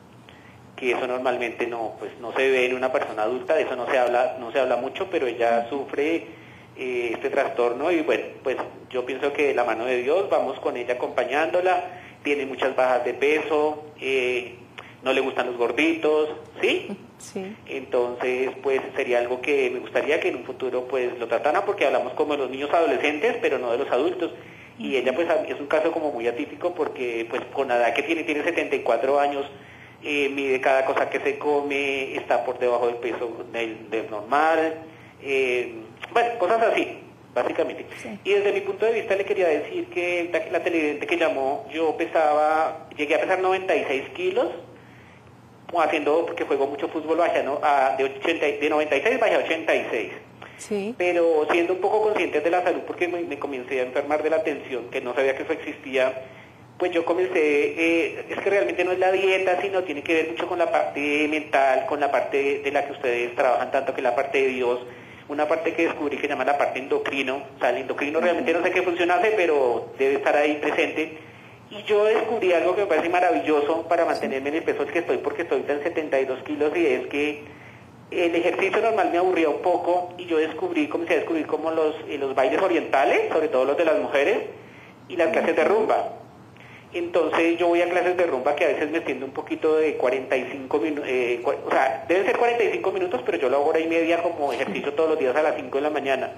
que eso normalmente no, pues no se ve en una persona adulta, de eso no se habla, no se habla mucho, pero ella sufre eh, este trastorno, y bueno, pues yo pienso que de la mano de Dios vamos con ella acompañándola, tiene muchas bajas de peso, eh, no le gustan los gorditos, ¿sí? Sí. Entonces, pues sería algo que me gustaría que en un futuro pues lo trataran, porque hablamos como de los niños adolescentes, pero no de los adultos. Y ella pues es un caso como muy atípico, porque pues con la edad que tiene, tiene setenta y cuatro años, eh, mide cada cosa que se come, está por debajo del peso del, del normal, eh, bueno, cosas así, básicamente. Sí. Y desde mi punto de vista le quería decir que la, la televidente que llamó, yo pesaba, llegué a pesar noventa y seis kilos, haciendo, porque juego mucho fútbol, bajé, ¿no? a, de, ochenta, de noventa y seis bajé a ochenta y seis. Sí. Pero siendo un poco consciente de la salud, porque me, me comencé a enfermar de la tensión, que no sabía que eso existía, pues yo comencé, eh, es que realmente no es la dieta, sino tiene que ver mucho con la parte mental, con la parte de la que ustedes trabajan tanto, que es la parte de Dios, una parte que descubrí que se llama la parte endocrino, o sea, el endocrino realmente no sé qué función hace, pero debe estar ahí presente. Y yo descubrí algo que me parece maravilloso para mantenerme en el peso que estoy, porque estoy en setenta y dos kilos, y es que el ejercicio normal me aburría un poco, y yo descubrí, comencé a descubrir como los, eh, los bailes orientales, sobre todo los de las mujeres, y las clases de rumba. Entonces yo voy a clases de rumba que a veces me extiendo un poquito de cuarenta y cinco minutos, eh, o sea, deben ser cuarenta y cinco minutos, pero yo lo hago hora y media como ejercicio todos los días a las cinco de la mañana.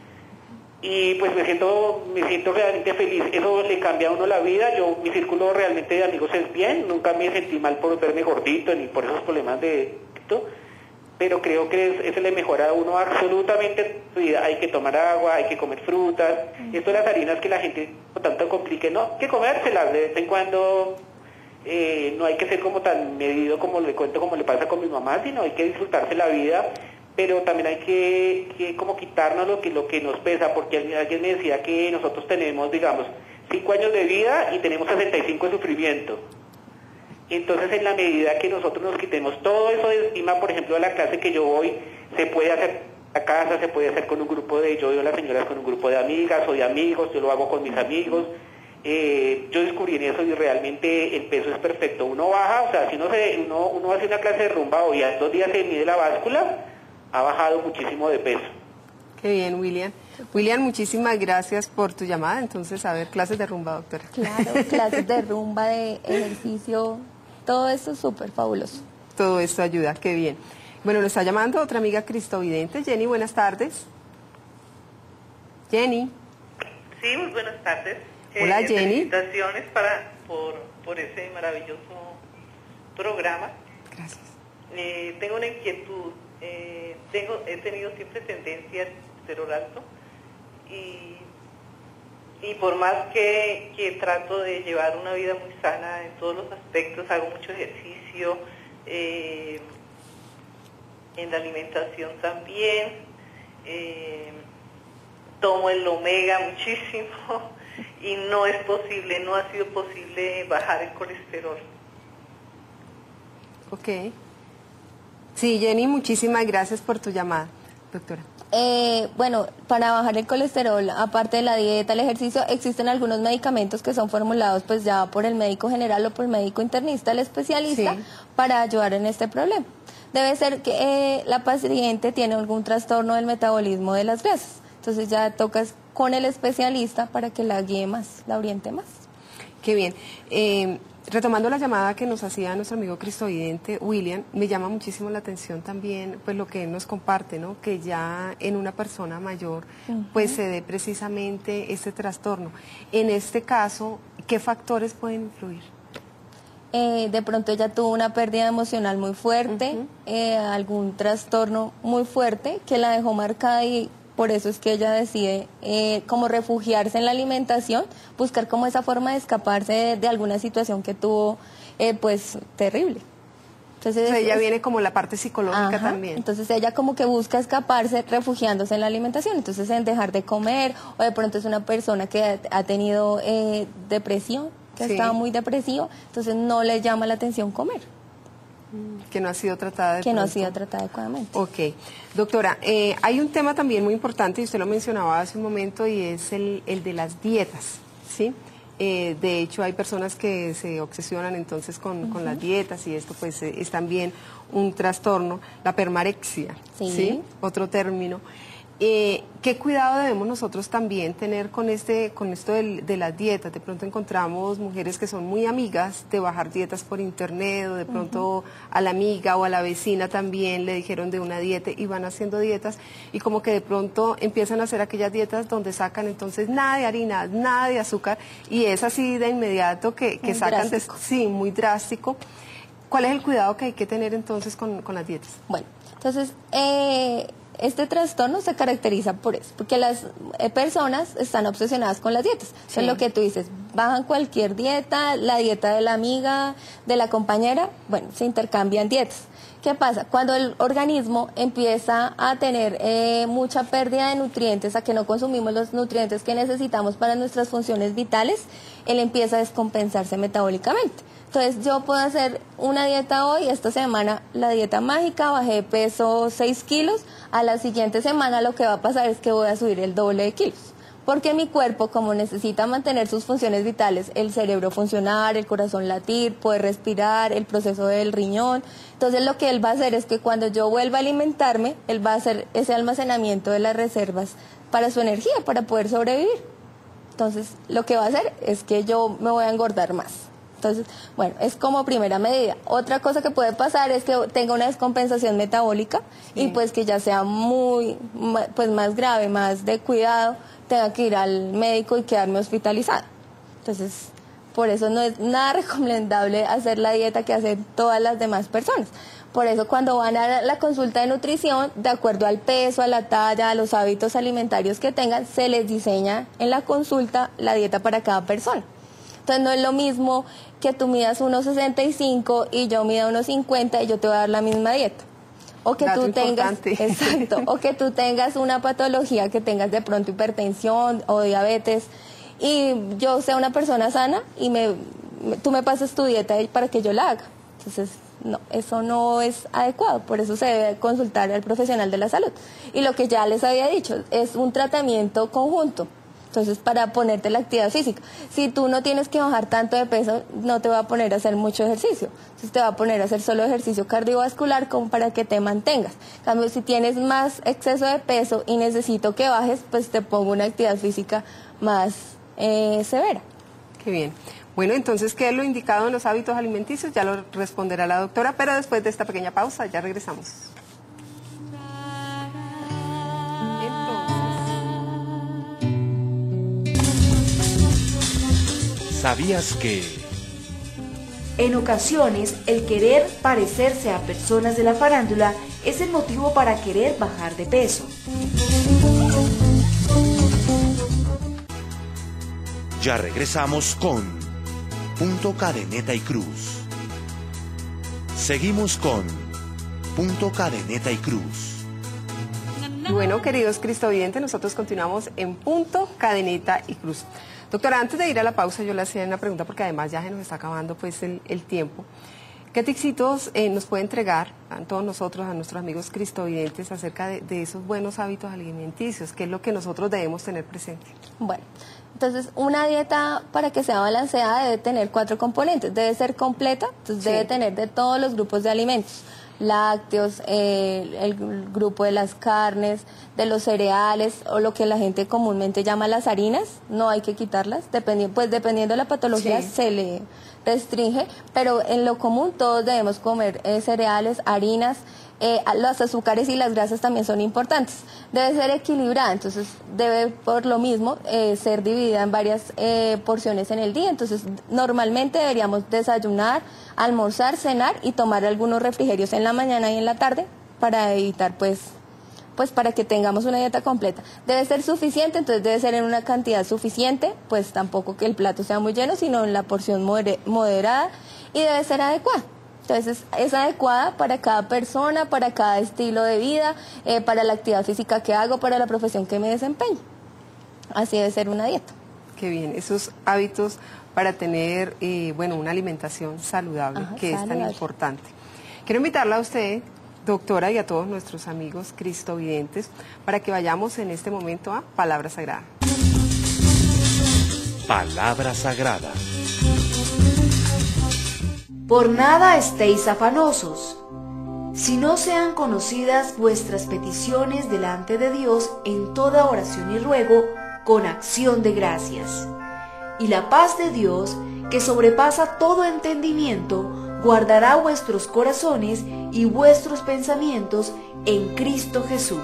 Y pues me siento me siento realmente feliz, eso le cambia a uno la vida. Yo, mi círculo realmente de amigos es bien, nunca me sentí mal por verme gordito ni por esos problemas de esto, pero creo que eso le mejora a uno absolutamente su vida. Hay que tomar agua, hay que comer frutas, esto de las harinas que la gente por tanto complique, no, hay que comérselas de vez en cuando, eh, no hay que ser como tan medido como le cuento, como le pasa con mi mamá, sino hay que disfrutarse la vida. pero también hay que, que como quitarnos lo que, lo que nos pesa, porque alguien me decía que nosotros tenemos, digamos, cinco años de vida y tenemos sesenta y cinco de sufrimiento. Entonces, en la medida que nosotros nos quitemos todo eso de encima, por ejemplo, de la clase que yo voy, se puede hacer a casa, se puede hacer con un grupo de, yo veo a las señoras con un grupo de amigas o de amigos, yo lo hago con mis amigos. Eh, yo descubrí en eso y realmente el peso es perfecto. Uno baja, o sea, si uno, se, uno, uno hace una clase de rumba hoy, a dos días se mide la báscula, ha bajado muchísimo de peso. Qué bien, William. William, muchísimas gracias por tu llamada. Entonces, a ver, clases de rumba, doctora. Claro, clases de rumba, de ejercicio, todo eso es súper fabuloso. Todo esto ayuda, qué bien. Bueno, nos está llamando otra amiga cristovidente. Jenny, buenas tardes. Jenny. Sí, muy buenas tardes. Hola, eh, Jenny. Felicitaciones para, por, por ese maravilloso programa. Gracias. Eh, tengo una inquietud. Eh, tengo, he tenido siempre tendencia al colesterol alto y, y por más que, que trato de llevar una vida muy sana en todos los aspectos, hago mucho ejercicio, eh, en la alimentación también, eh, tomo el omega muchísimo y no es posible, no ha sido posible bajar el colesterol. Ok. Sí, Jenny, muchísimas gracias por tu llamada, doctora. Eh, bueno, para bajar el colesterol, aparte de la dieta, el ejercicio, existen algunos medicamentos que son formulados pues ya por el médico general o por el médico internista, el especialista, sí, para ayudar en este problema. Debe ser que eh, la paciente tiene algún trastorno del metabolismo de las grasas, entonces ya tocas con el especialista para que la guíe más, la oriente más. Qué bien. Eh, retomando la llamada que nos hacía nuestro amigo cristovidente, William, me llama muchísimo la atención también pues lo que él nos comparte, ¿no? Que ya en una persona mayor uh-huh. pues se dé precisamente este trastorno. En este caso, ¿qué factores pueden influir? Eh, de pronto ella tuvo una pérdida emocional muy fuerte, uh-huh. eh, algún trastorno muy fuerte que la dejó marcada y por eso es que ella decide eh, como refugiarse en la alimentación, buscar como esa forma de escaparse de, de alguna situación que tuvo eh, pues terrible. Entonces, o sea, ella es, viene como la parte psicológica ajá, también. Entonces ella como que busca escaparse refugiándose en la alimentación, entonces en dejar de comer, o de pronto es una persona que ha, ha tenido eh, depresión, que sí. ha estado muy depresivo, entonces no le llama la atención comer. Que no ha sido tratada de Que pronto. no ha sido tratada adecuadamente. Ok. Doctora, eh, hay un tema también muy importante, y usted lo mencionaba hace un momento, y es el, el de las dietas, ¿sí? Eh, de hecho, hay personas que se obsesionan entonces con, uh-huh. con las dietas, y esto pues eh, es también un trastorno, la permarexia, ¿sí? ¿sí? Otro término. Eh, ¿Qué cuidado debemos nosotros también tener con este, con esto del, de las dietas? De pronto encontramos mujeres que son muy amigas de bajar dietas por internet, o de pronto uh-huh. a la amiga o a la vecina también le dijeron de una dieta y van haciendo dietas, y como que de pronto empiezan a hacer aquellas dietas donde sacan entonces nada de harina, nada de azúcar, y es así de inmediato que, que sacan, de, sí, muy drástico. ¿Cuál es el cuidado que hay que tener entonces con, con las dietas? Bueno, entonces... Eh... Este trastorno se caracteriza por eso, porque las eh, personas están obsesionadas con las dietas. Sí. Eso es lo que tú dices, bajan cualquier dieta, la dieta de la amiga, de la compañera, bueno, se intercambian dietas. ¿Qué pasa? Cuando el organismo empieza a tener eh, mucha pérdida de nutrientes, a que no consumimos los nutrientes que necesitamos para nuestras funciones vitales, él empieza a descompensarse metabólicamente. Entonces yo puedo hacer una dieta hoy, esta semana la dieta mágica, bajé de peso seis kilos, a la siguiente semana lo que va a pasar es que voy a subir el doble de kilos. Porque mi cuerpo, como necesita mantener sus funciones vitales, el cerebro funcionar, el corazón latir, poder respirar, el proceso del riñón, entonces lo que él va a hacer es que cuando yo vuelva a alimentarme, él va a hacer ese almacenamiento de las reservas para su energía, para poder sobrevivir. Entonces lo que va a hacer es que yo me voy a engordar más. Entonces, bueno, es como primera medida. Otra cosa que puede pasar es que tenga una descompensación metabólica sí. y pues que ya sea muy, pues más grave, más de cuidado, tenga que ir al médico y quedarme hospitalizada. Entonces, por eso no es nada recomendable hacer la dieta que hacen todas las demás personas. Por eso cuando van a la consulta de nutrición, de acuerdo al peso, a la talla, a los hábitos alimentarios que tengan, se les diseña en la consulta la dieta para cada persona. Entonces no es lo mismo que tú midas uno sesenta y cinco y yo mida uno cincuenta y yo te voy a dar la misma dieta. o que Dato tú tengas, importante. exacto, o que tú tengas una patología, que tengas de pronto hipertensión o diabetes, y yo sea una persona sana y me, me tú me pasas tu dieta para que yo la haga. Entonces, no, eso no es adecuado, por eso se debe consultar al profesional de la salud. Y lo que ya les había dicho, es un tratamiento conjunto. Entonces, para ponerte la actividad física, si tú no tienes que bajar tanto de peso, no te va a poner a hacer mucho ejercicio. Entonces, te va a poner a hacer solo ejercicio cardiovascular como para que te mantengas. En cambio, si tienes más exceso de peso y necesito que bajes, pues te pongo una actividad física más eh, severa. Qué bien. Bueno, entonces, ¿qué es lo indicado en los hábitos alimenticios? Ya lo responderá la doctora, pero después de esta pequeña pausa, ya regresamos. ¿Sabías que? En ocasiones, el querer parecerse a personas de la farándula es el motivo para querer bajar de peso. Ya regresamos con Punto Cadeneta y Cruz. Seguimos con Punto Cadeneta y Cruz. Y bueno, queridos cristovidentes, nosotros continuamos en Punto Cadeneta y Cruz. Doctora, antes de ir a la pausa, yo le hacía una pregunta porque además ya se nos está acabando pues el, el tiempo. ¿Qué tipsitos eh, nos puede entregar a todos nosotros, a nuestros amigos cristovidentes, acerca de, de esos buenos hábitos alimenticios? ¿Qué es lo que nosotros debemos tener presente? Bueno, entonces una dieta para que sea balanceada debe tener cuatro componentes. Debe ser completa, entonces sí. Debe tener de todos los grupos de alimentos. Lácteos, eh, el grupo de las carnes, de los cereales o lo que la gente comúnmente llama las harinas, no hay que quitarlas, dependi pues dependiendo de la patología sí. Se le restringe, pero en lo común todos debemos comer eh, cereales, harinas, eh, los azúcares y las grasas también son importantes. Debe ser equilibrada, entonces debe por lo mismo eh, ser dividida en varias eh, porciones en el día, entonces normalmente deberíamos desayunar, almorzar, cenar y tomar algunos refrigerios en la mañana y en la tarde para evitar pues, pues para que tengamos una dieta completa. Debe ser suficiente, entonces debe ser en una cantidad suficiente, pues tampoco que el plato sea muy lleno, sino en la porción moder moderada y debe ser adecuada. Entonces es adecuada para cada persona, para cada estilo de vida, eh, para la actividad física que hago, para la profesión que me desempeño. Así debe ser una dieta. Qué bien, esos hábitos para tener, eh, bueno, una alimentación saludable, Ajá, que saludable. Es tan importante. Quiero invitarla a usted, doctora, y a todos nuestros amigos cristovidentes, para que vayamos en este momento a Palabra Sagrada. Palabra Sagrada. Por nada estéis afanosos, si no sean conocidas vuestras peticiones delante de Dios en toda oración y ruego, con acción de gracias. Y la paz de Dios, que sobrepasa todo entendimiento, guardará vuestros corazones y vuestros pensamientos en Cristo Jesús.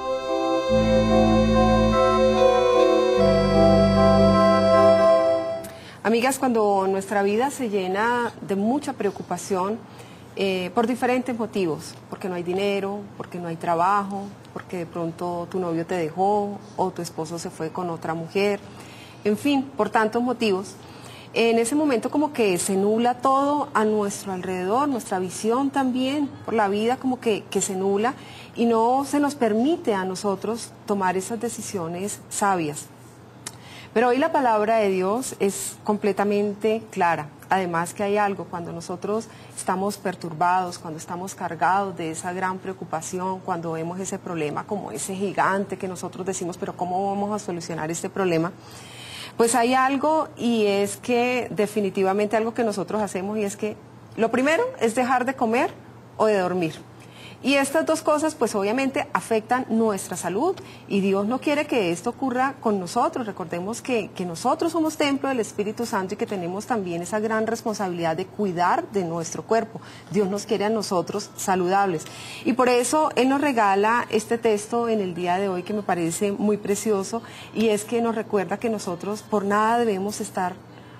Amigas, cuando nuestra vida se llena de mucha preocupación eh, por diferentes motivos, porque no hay dinero, porque no hay trabajo, porque de pronto tu novio te dejó o tu esposo se fue con otra mujer, en fin, por tantos motivos, en ese momento como que se nubla todo a nuestro alrededor, nuestra visión también por la vida como que, que se nubla y no se nos permite a nosotros tomar esas decisiones sabias. Pero hoy la palabra de Dios es completamente clara. Además que hay algo, cuando nosotros estamos perturbados, cuando estamos cargados de esa gran preocupación, cuando vemos ese problema como ese gigante que nosotros decimos, pero ¿cómo vamos a solucionar este problema? Pues hay algo, y es que definitivamente algo que nosotros hacemos, y es que lo primero es dejar de comer o de dormir. Y estas dos cosas pues obviamente afectan nuestra salud y Dios no quiere que esto ocurra con nosotros. Recordemos que, que nosotros somos templo del Espíritu Santo y que tenemos también esa gran responsabilidad de cuidar de nuestro cuerpo. Dios nos quiere a nosotros saludables. Y por eso Él nos regala este texto en el día de hoy que me parece muy precioso, y es que nos recuerda que nosotros por nada debemos estar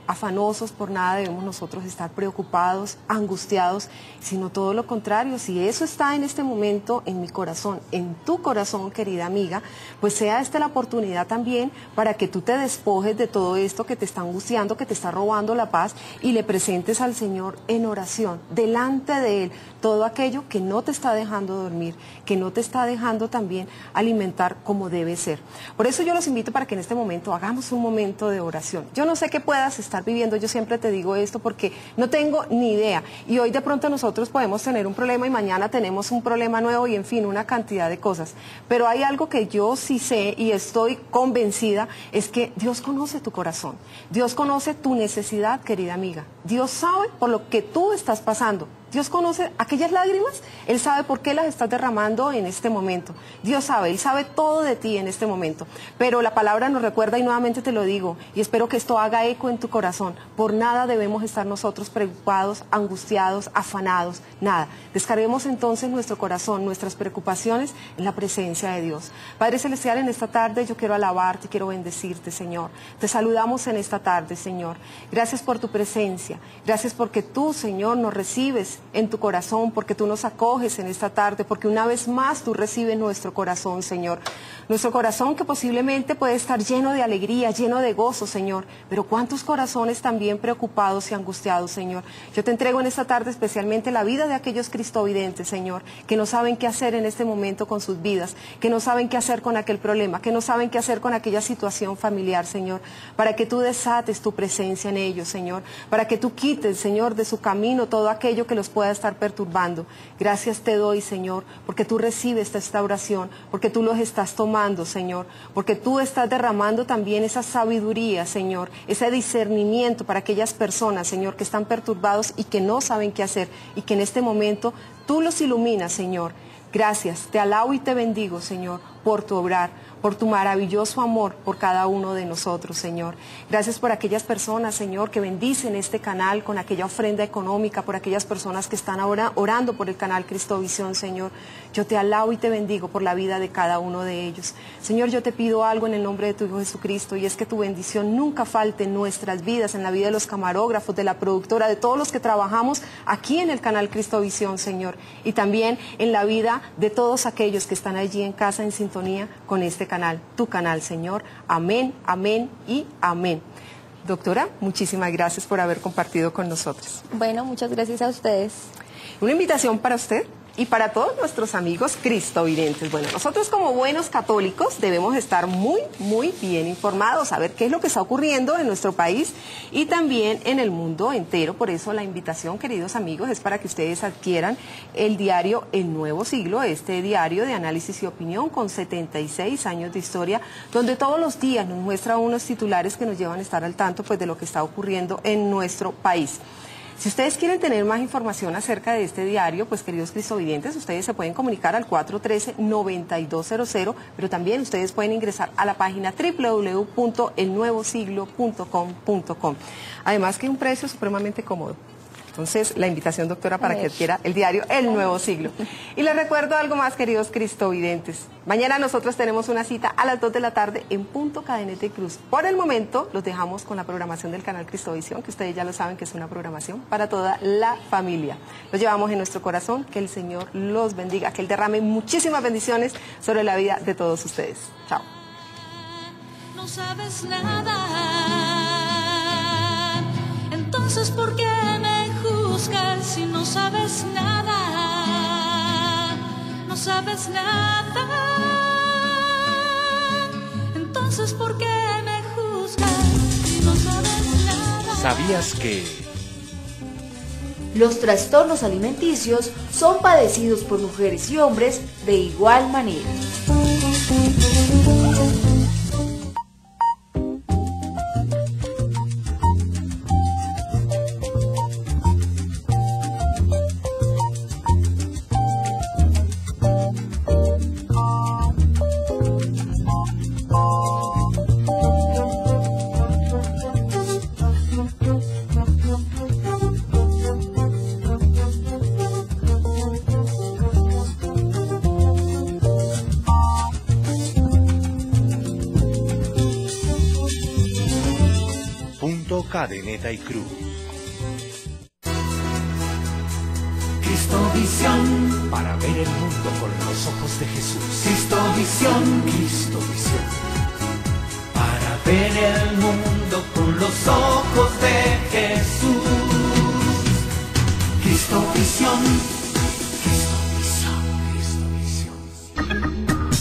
afanosos, por nada debemos nosotros estar preocupados, angustiados, sino todo lo contrario. Si eso está en este momento en mi corazón, en tu corazón, querida amiga, pues sea esta la oportunidad también para que tú te despojes de todo esto que te está angustiando, que te está robando la paz, y le presentes al Señor en oración, delante de Él, todo aquello que no te está dejando dormir, que no te está dejando también alimentar como debe ser. Por eso yo los invito para que en este momento hagamos un momento de oración. Yo no sé qué puedas estar viviendo, yo siempre te digo esto porque no tengo ni idea, y hoy de pronto nosotros podemos tener un problema y mañana tenemos un problema nuevo y en fin, una cantidad de cosas, pero hay algo que yo sí sé y estoy convencida, es que Dios conoce tu corazón, Dios conoce tu necesidad, querida amiga, Dios sabe por lo que tú estás pasando. Dios conoce aquellas lágrimas, Él sabe por qué las estás derramando en este momento. Dios sabe, Él sabe todo de ti en este momento. Pero la palabra nos recuerda, y nuevamente te lo digo, y espero que esto haga eco en tu corazón, por nada debemos estar nosotros preocupados, angustiados, afanados, nada. Descarguemos entonces nuestro corazón, nuestras preocupaciones en la presencia de Dios. Padre Celestial, en esta tarde yo quiero alabarte, quiero bendecirte, Señor. Te saludamos en esta tarde, Señor. Gracias por tu presencia, gracias porque tú, Señor, nos recibes en tu corazón, porque tú nos acoges en esta tarde, porque una vez más tú recibes nuestro corazón, Señor. Nuestro corazón que posiblemente puede estar lleno de alegría, lleno de gozo, Señor, pero cuántos corazones también preocupados y angustiados, Señor. Yo te entrego en esta tarde especialmente la vida de aquellos cristovidentes, Señor, que no saben qué hacer en este momento con sus vidas, que no saben qué hacer con aquel problema, que no saben qué hacer con aquella situación familiar, Señor, para que tú desates tu presencia en ellos, Señor, para que tú quites, Señor, de su camino todo aquello que los pueda estar perturbando. Gracias te doy, Señor, porque tú recibes esta oración, porque tú los estás tomando, Señor, porque tú estás derramando también esa sabiduría, Señor, ese discernimiento para aquellas personas, Señor, que están perturbados y que no saben qué hacer, y que en este momento tú los iluminas, Señor. Gracias, te alabo y te bendigo, Señor, por tu obrar, por tu maravilloso amor por cada uno de nosotros, Señor. Gracias por aquellas personas, Señor, que bendicen este canal con aquella ofrenda económica, por aquellas personas que están ahora orando por el canal Cristovisión, Señor. Yo te alabo y te bendigo por la vida de cada uno de ellos. Señor, yo te pido algo en el nombre de tu Hijo Jesucristo, y es que tu bendición nunca falte en nuestras vidas, en la vida de los camarógrafos, de la productora, de todos los que trabajamos aquí en el canal Cristovisión, Señor, y también en la vida de todos aquellos que están allí en casa en sintonía con este canal, tu canal, Señor. Amén, amén y amén. Doctora, muchísimas gracias por haber compartido con nosotros. Bueno, muchas gracias a ustedes. Una invitación para usted y para todos nuestros amigos cristovidentes. Bueno, nosotros como buenos católicos debemos estar muy, muy bien informados, saber qué es lo que está ocurriendo en nuestro país y también en el mundo entero. Por eso la invitación, queridos amigos, es para que ustedes adquieran el diario El Nuevo Siglo, este diario de análisis y opinión con setenta y seis años de historia, donde todos los días nos muestra unos titulares que nos llevan a estar al tanto, pues, de lo que está ocurriendo en nuestro país. Si ustedes quieren tener más información acerca de este diario, pues, queridos cristovidentes, ustedes se pueden comunicar al cuatro uno tres, nueve dos cero cero, pero también ustedes pueden ingresar a la página doble u doble u doble u punto el nuevo siglo punto com punto com. Además que es un precio supremamente cómodo. Entonces, la invitación, doctora, para que adquiera el diario El Nuevo Siglo. Y les recuerdo algo más, queridos cristovidentes. Mañana nosotros tenemos una cita a las dos de la tarde en Punto Cadeneta y Cruz. Por el momento, los dejamos con la programación del canal Cristovisión, que ustedes ya lo saben que es una programación para toda la familia. Los llevamos en nuestro corazón, que el Señor los bendiga, que Él derrame muchísimas bendiciones sobre la vida de todos ustedes. Chao. No sabes nada, entonces ¿por qué me juzgas si no sabes nada? No sabes nada, entonces ¿por qué me juzgas si no sabes nada? ¿Sabías que los trastornos alimenticios son padecidos por mujeres y hombres de igual manera? Cadeneta y Cruz. Cristovisión, para ver el mundo con los ojos de Jesús. Cristovisión, Cristovisión, para ver el mundo con los ojos de Jesús. Cristovisión.